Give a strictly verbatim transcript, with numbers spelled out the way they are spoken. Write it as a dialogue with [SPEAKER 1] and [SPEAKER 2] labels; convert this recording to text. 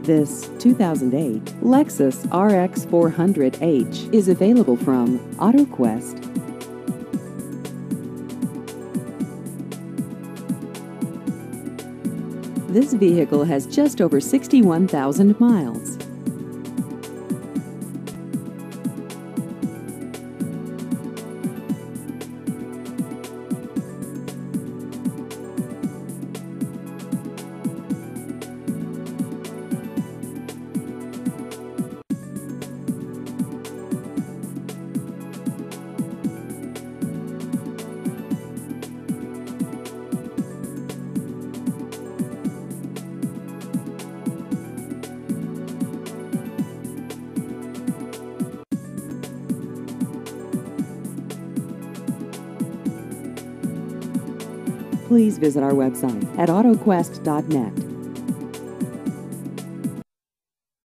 [SPEAKER 1] This two thousand eight Lexus R X four hundred H is available from AutoQuest. This vehicle has just over sixty-one thousand miles. Please visit our website at autoquest dot net.